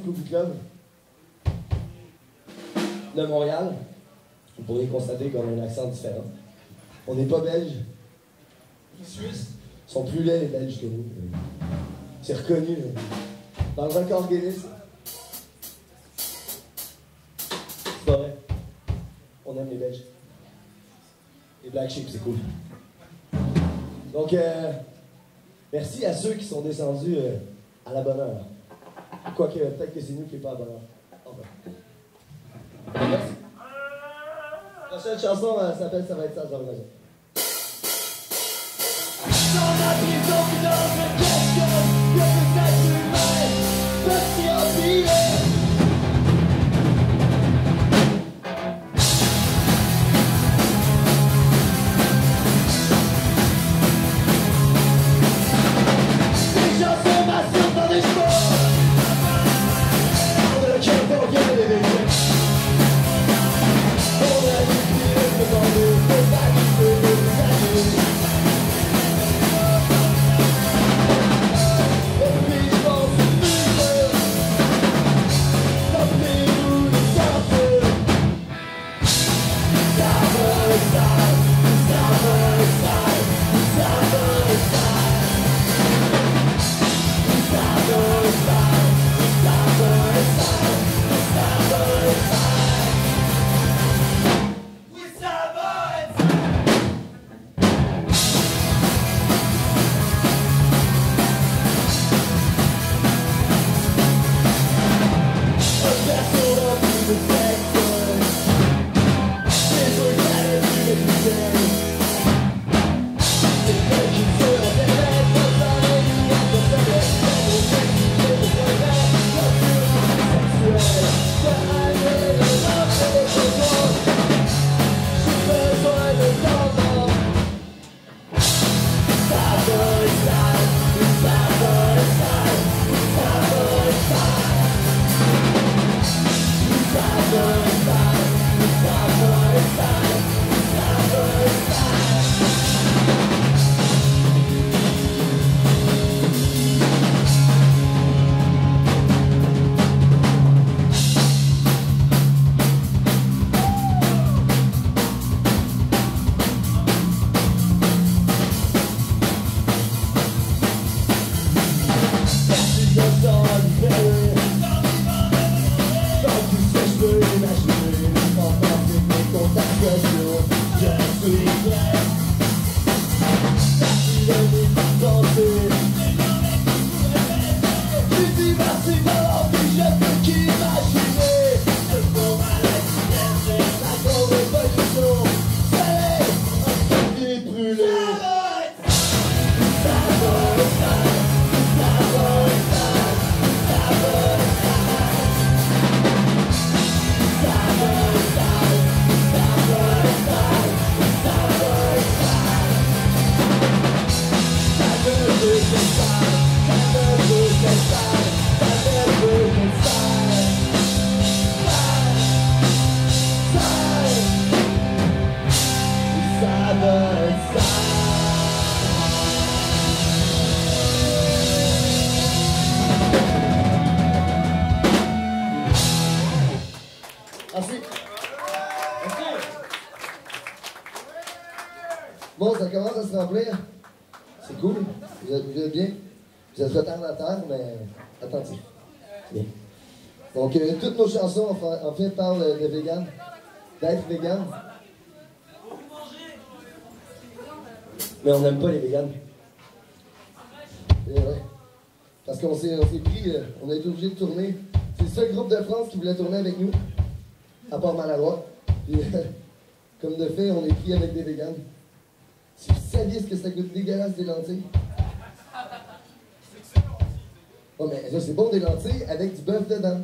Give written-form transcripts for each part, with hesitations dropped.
Country Club de Montréal. Vous pourriez constater qu'on a un accent différent. On n'est pas belge. Suisse. Ils sont plus laids les Belges que nous. C'est reconnu. Dans le record Guinness. C'est pas vrai. On aime les Belges. Les Black Sheep, c'est cool. Donc, merci à ceux qui sont descendus à la bonne heure. Quoique, peut-être que c'est nous qui n'est pas à la bonne heure. Oh, ben. Merci. La prochaine chanson s'appelle Ça va être ça, ça va être ça. Dans la prison qui donne le questionne, le peut-être humain, petit empire. Les gens sont massés dans des chevaux, dans lequel on vient les régions. On a des pieds devant nous, faut pas qu'ils se nous annuler. Bon, ça commence à se remplir. C'est cool. Vous êtes bien. Vous êtes retardataires, mais attentifs. Bien. Donc, toutes nos chansons, en fait, parlent de vegan. D'être vegan. Mais on n'aime pas les vegans. C'est vrai. Parce qu'on s'est pris, on a été obligé de tourner. C'est le seul groupe de France qui voulait tourner avec nous, à part Malaroi. Puis, comme de fait, on est pris avec des vegans. Si vous saviez ce que ça coûte dégueulasse des lentilles. Oh, mais ça, c'est bon des lentilles avec du bœuf dedans.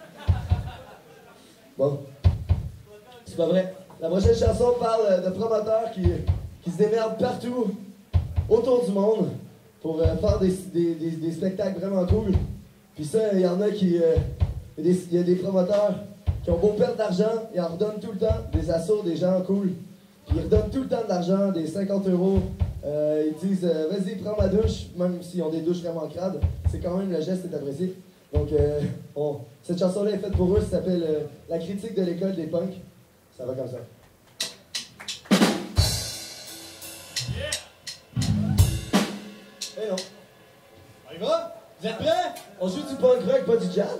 Bon. C'est pas vrai. La prochaine chanson parle de promoteurs qui se démerdent partout, autour du monde, pour faire des spectacles vraiment cool. Puis ça, il y en a qui... il y a des promoteurs qui ont beau perdre d'argent, ils en redonnent tout le temps, des assos, des gens cool. Puis ils redonnent tout le temps de l'argent, des 50 €. Ils disent vas-y, prends ma douche, même s'ils ont des douches vraiment crades. C'est quand même, le geste est apprécié. Donc, cette chanson-là est faite pour eux, ça s'appelle La critique de l'école des punks. Ça va comme ça. Eh non. On y va? Vous êtes prêts? On joue du punk rock, pas du jazz?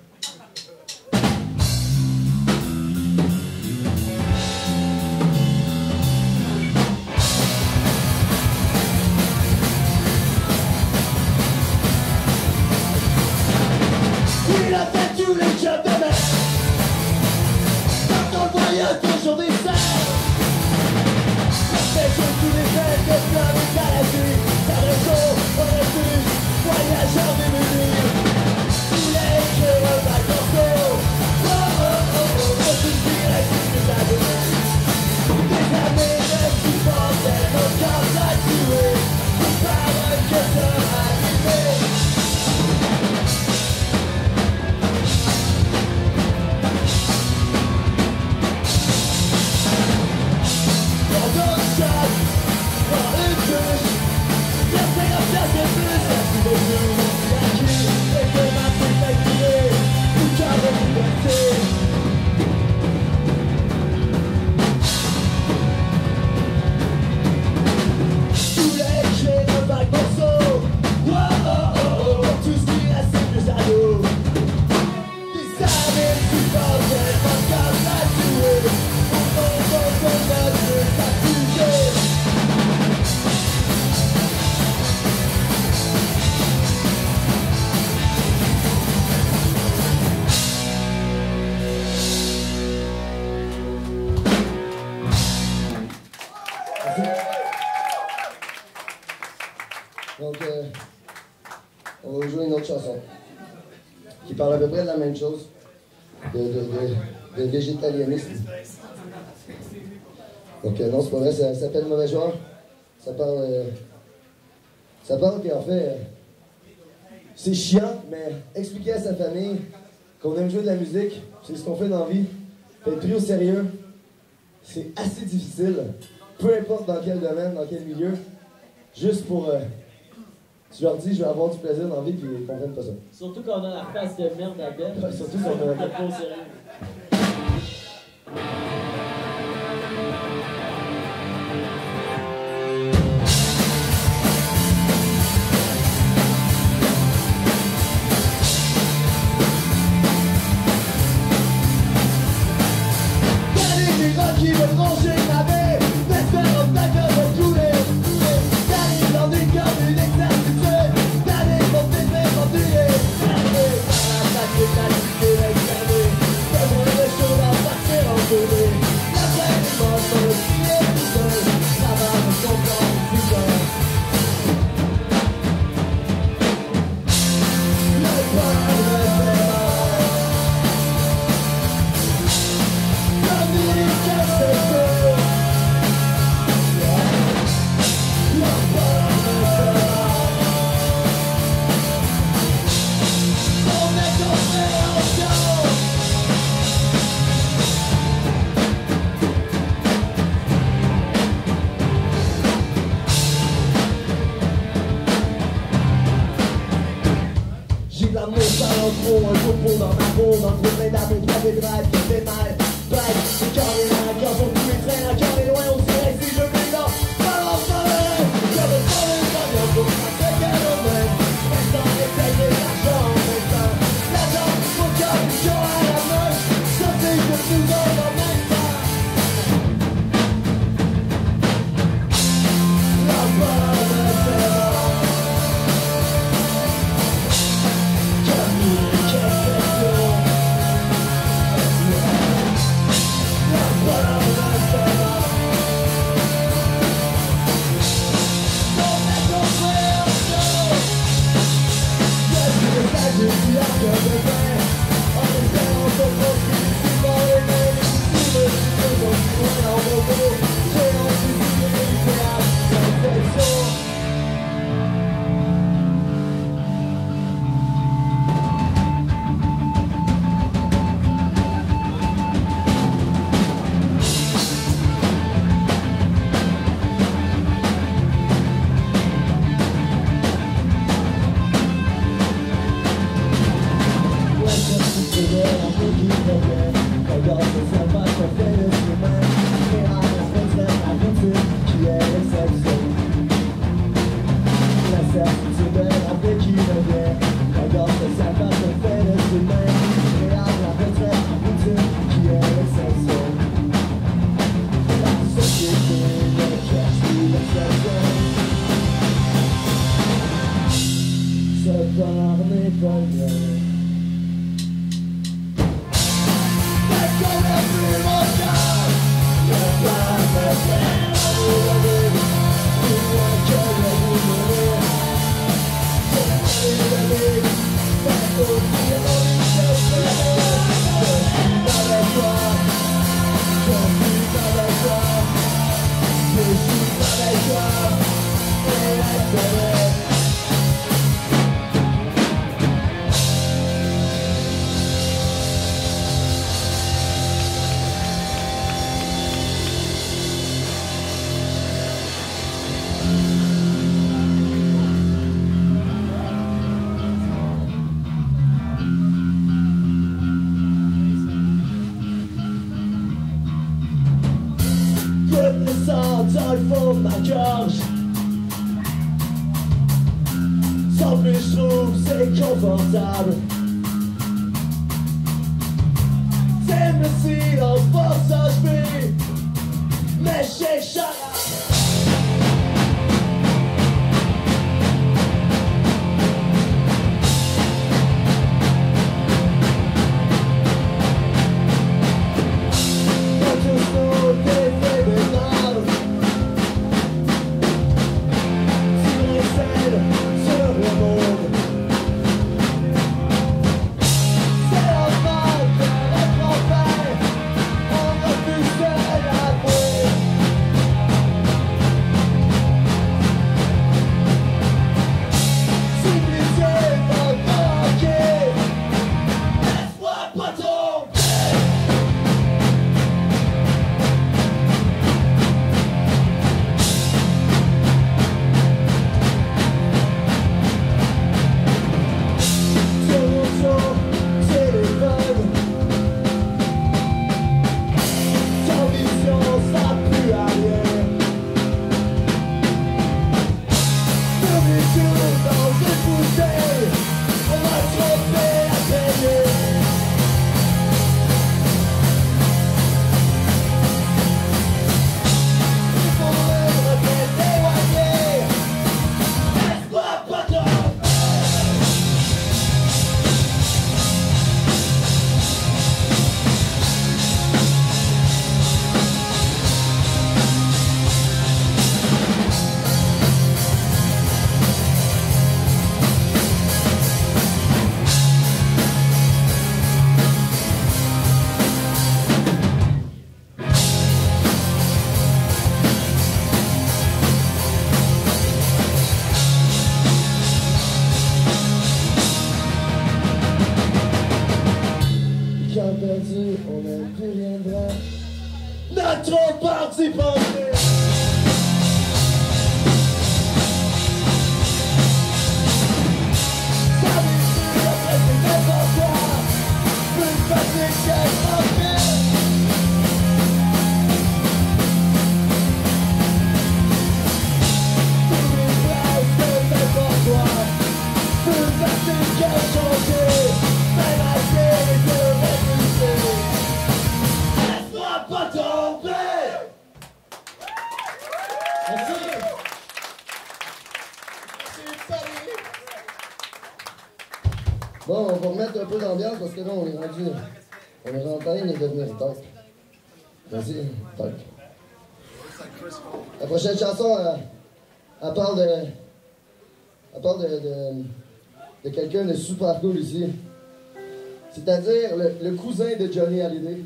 Il a fait tous les jobs de merde. Quand on le voyait toujours des serres. Fait que tous les fêtes de flammes et à la vie. T'as raison, on est plus voyageurs des menus. Tous les jeux de vacances. Oh oh oh oh, je suis directif des abonnés. Des années de supporters, nos cartes à tuer. Des paroles que ça a arrivé. Donc, on va jouer une autre chanson qui parle à peu près de la même chose, de végétalianisme. Donc, non, c'est pas vrai, ça s'appelle Mauvais Joueur. Ça parle qu'en fait, c'est chiant, mais expliquer à sa famille qu'on aime jouer de la musique, c'est ce qu'on fait dans la vie, être pris au sérieux, c'est assez difficile, peu importe dans quel domaine, dans quel milieu, juste pour... tu leur dis, je vais avoir du plaisir dans la vie, puis ils comprennent pas ça. Surtout quand on a la face de merde à belle. Ouais, surtout si on a pas au sérieux. Qui veut manger ma vie, m'espère au placard de couler. T'arrives dans une corde, une exercice. T'arrives pour t'aimer, pour tuer. T'arrives par la fac et t'as cité l'examen. Besoin de choses à passer en tournée. La peine est morte sur le pied tout seul. Ça va me comprendre plus tard. Le pain me fait mal. J'ai de l'amour par un trou, un copeau dans ma peau, dans le trou plein d'amour, plein de drive, qui fait mal. Bref, le cœur est là, le cœur sur tous les trains, le cœur est loin, on dirait si je vis là. Balance ma main, je veux pas les avions, pour ça fait qu'elle en même. Restant les têtes et l'argent en même temps. L'argent, mon cœur, le cœur à la main, ça fait que tout donne en même temps. La bonne affaire. Communication. Dans le fond de ma gorge, sans plus je trouve c'est confortable. T'aimes le silence, forçage puis mais j'ai charade. Perdu, on n'a plus rien de vrai. Notre parti pensé. Ça veut dire après c'est n'importe quoi. Plus facile qu'un tranquille. Tous les phrases de n'importe quoi. Plus facile qu'un changer. Même assez de laisse-moi pas tomber. Merci. Bon, on va remettre un peu d'ambiance parce que là, on est en train de devenir top. Vas-y, top. La prochaine chanson, elle parle de quelqu'un de super cool ici. C'est-à-dire le cousin de Johnny Hallyday.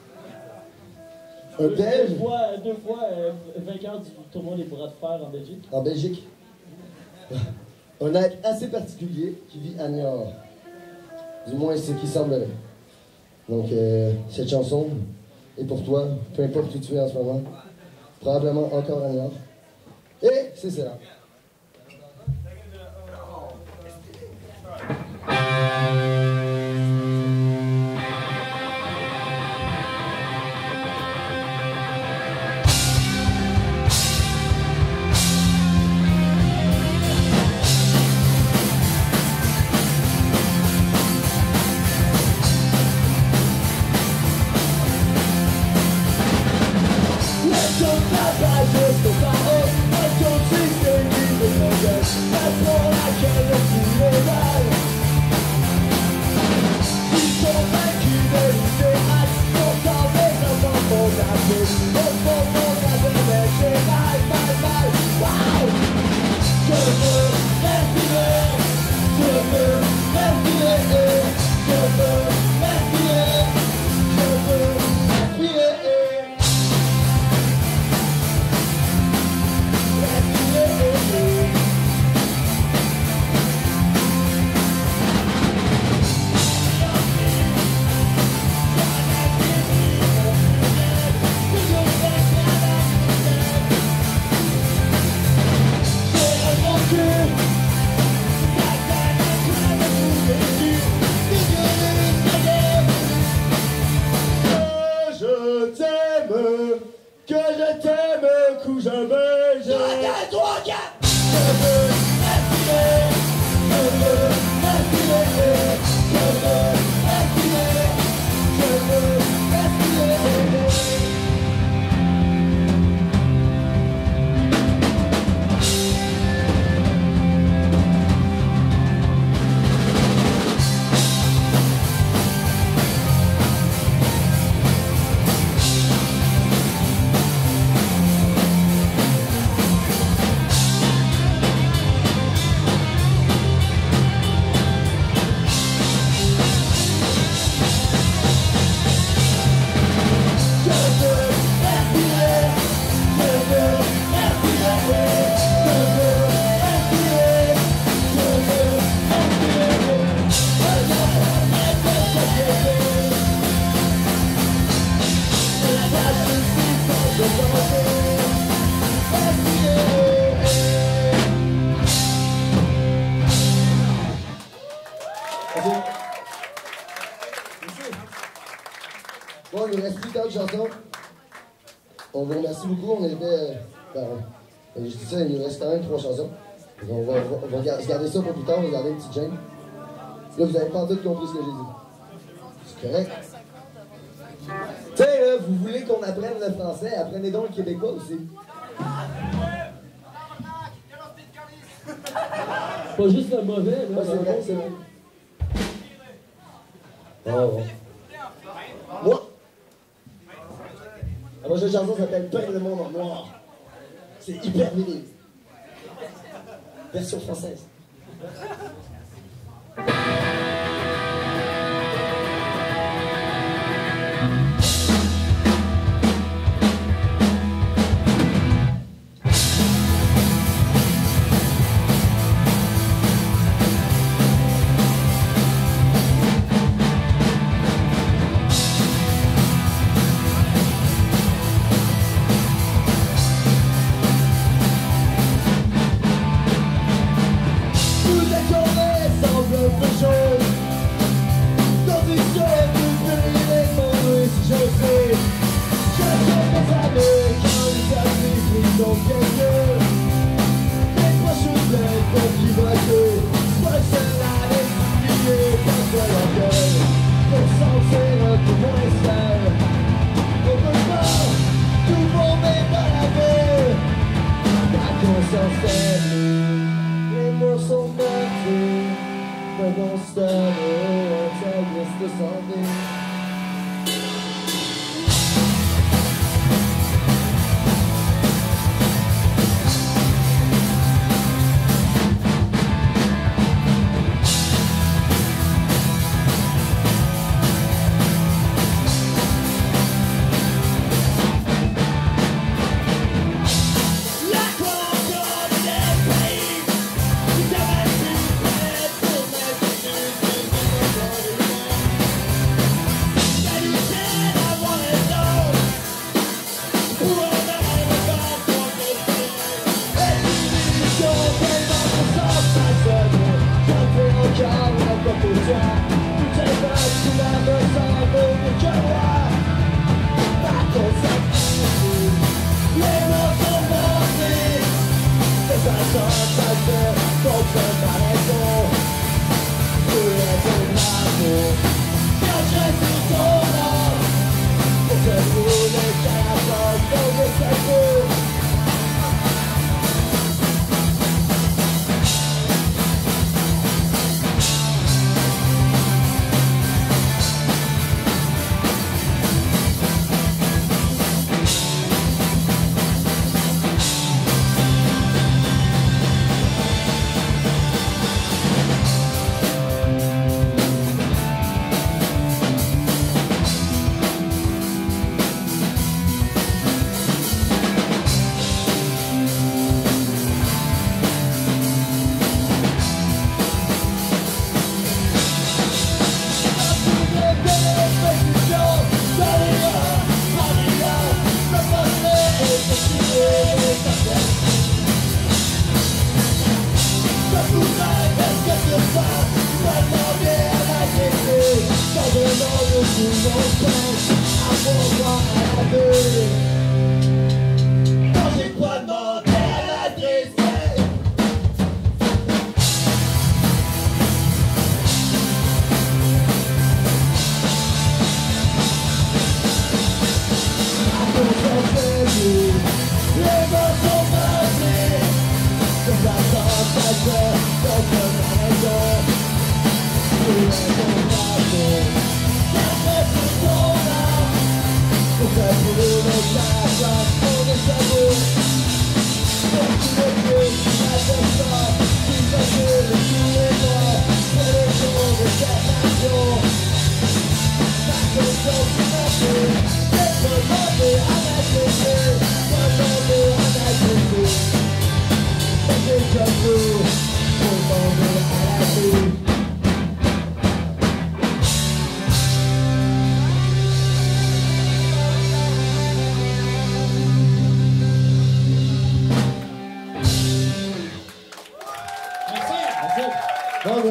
Un Belge. Deux fois vainqueur du tournoi des bras de fer en Belgique. En Belgique. Un être assez particulier qui vit à Niort. Du moins, c'est ce qui semblerait. Donc, cette chanson est pour toi, peu importe où tu es en ce moment. Probablement encore à Niort. Et c'est ça. je t'aime, coup je veux, je veux respirer, je veux respirer, je veux respirer, je veux respirer. Bon, il nous reste plus d'autres chansons. On vous remercie beaucoup. On était. Je dis ça, il nous reste quand même 3 chansons. On va garder ça pour plus tard, on va garder une petite gêne. Là, vous n'avez pas tout compris ce que j'ai dit. C'est correct. Tu sais, là, vous voulez qu'on apprenne le français, apprenez donc le québécois aussi. Pas juste le mauvais, là. Ouais, c'est vrai, c'est vrai. Oh, moi, la prochaine chanson s'appelle Peindre le monde en noir. C'est hyper mini. Version française. Les mots sont battus, pas constater, ça reste de santé.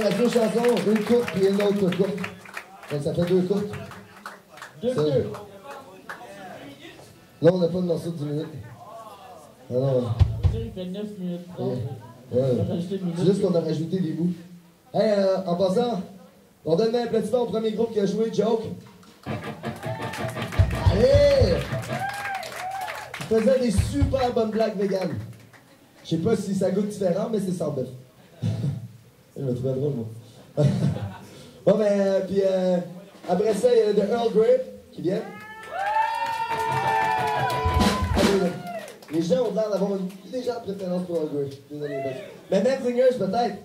reste deux chansons, une courte puis une autre courte. Donc ça fait deux courtes. Deux. Là, on n'a pas de morceau de 10 minutes. Ah non. Il fait 9 minutes 30. Ouais. On a rajouté une minute. C'est juste qu'on a rajouté des bouts. Hey, en passant, on donne un applaudissement au premier groupe qui a joué, Joke. Allez! Il faisait des super bonnes blagues véganes. Je sais pas si ça goûte différent, mais c'est sans bœuf. Je me trouvais drôle, moi. Bon, ben, puis après ça, il y a The Earl Grey qui vient. Allez, les gens ont l'air d'avoir une légère préférence pour Earl Grey. Désolé, boss. Mais même Singers, peut-être.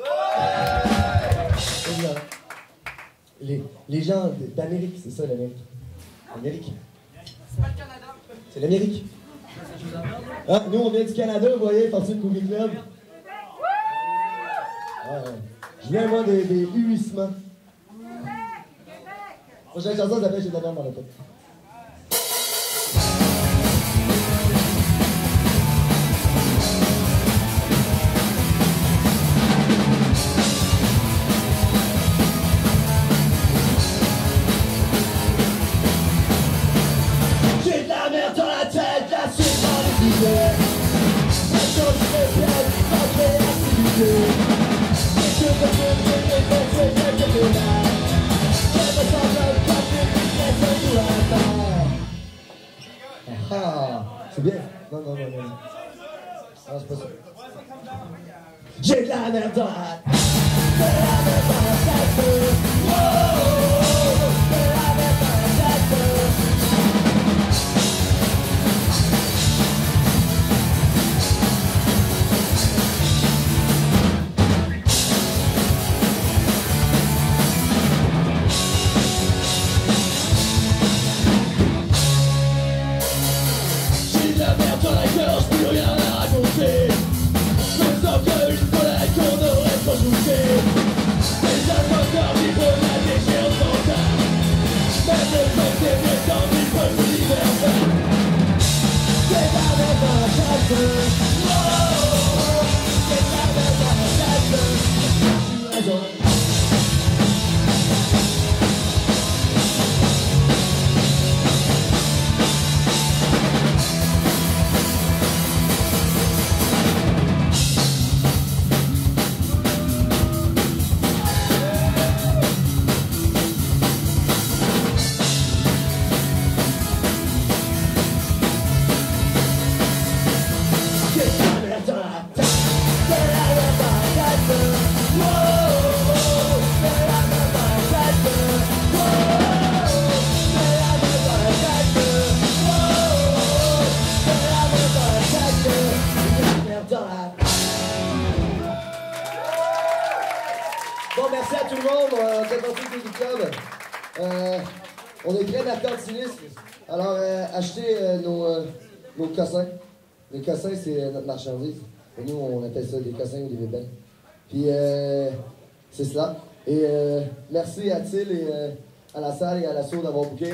Les gens d'Amérique, c'est ça l'Amérique. Amérique. C'est pas le Canada. C'est l'Amérique. Ah, nous, on vient du Canada, vous voyez, parti de Cookie Club. Je viens, moi, des huissements. Prochaine chanson s'appelle J'ai de la merde dans la tête. J'ai de la merde dans la tête, la suite dans les idées. La chose se répète, sans créativité. Et que je peux me penser quelque chose. Je me sens comme une business sous la terre. Ah, c'est bien. Non. Ah, c'est pas ça. J'ai de la merde dans la tête. De la merde dans la tête. Oh, de la merde dans la tête. J'ai de la merde dans la gorge, plus rien à raconter. Je sens que une collègue qu'on aurait pas joué. Les attendeurs livrent la déchéance sans tard. Même le temps des métants, ils peuvent se libérer. C'est la merde dans la tête. Oh, c'est la merde dans la tête. Tu as raison. J'ai de la merde dans la tête. De la merde dans la tête. Oh, de la merde dans la tête. Oh, de la merde dans la tête. Oh, de la merde dans la tête. De la merde dans la tête. Bon, merci à tout le monde. On fait partie du Cookie Club. On est très mercantilistes. Alors, achetez nos cossins. Les cossins, c'est notre marchandise. Et nous, on appelle ça des cossins ou des bébelles. Puis, c'est cela. Et merci à Thiel et à la salle et à l'assaut d'avoir booké.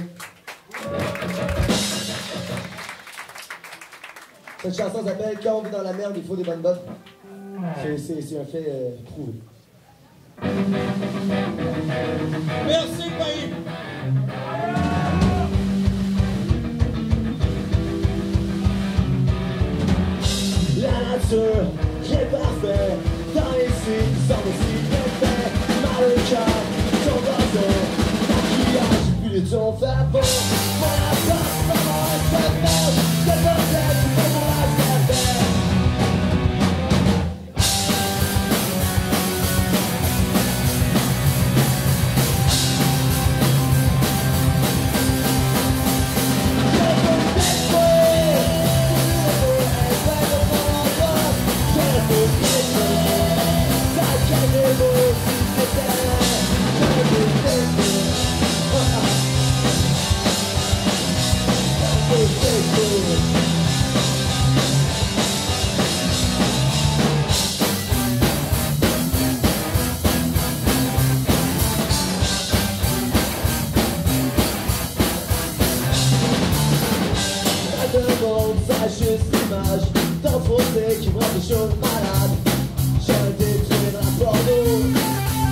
Cette chanson s'appelle Quand on vit dans la merde, il faut des bonnes bottes. C'est un fait prouvé. Merci, pays. La nature, j'ai parfait. Dans les signes, sans les signes perfects. Mal au cœur, ton oiseau. Maquillage, plus de ton faire beau. Mon appart, maman, est ta merde. C'est pas vrai, tu peux m'en la faire. Juste l'image d'un fossé qui voit des choses malades. J'ai détruit la porno.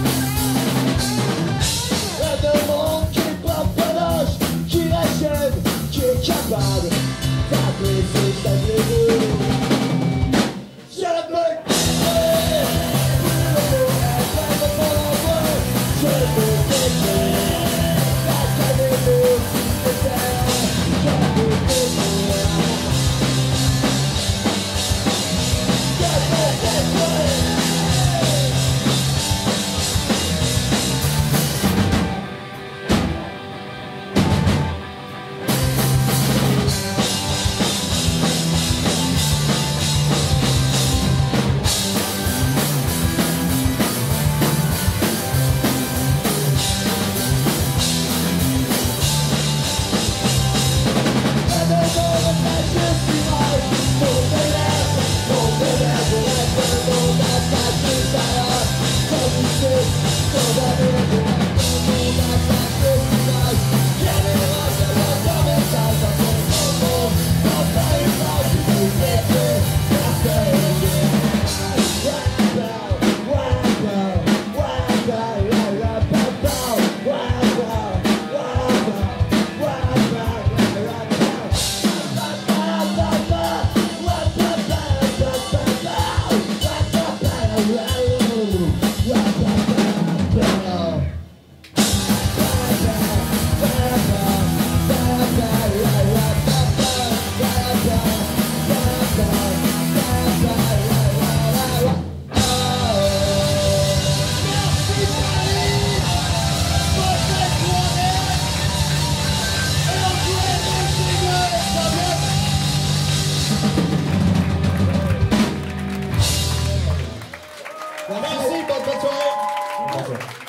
Merci, bonne soirée. Bonsoir.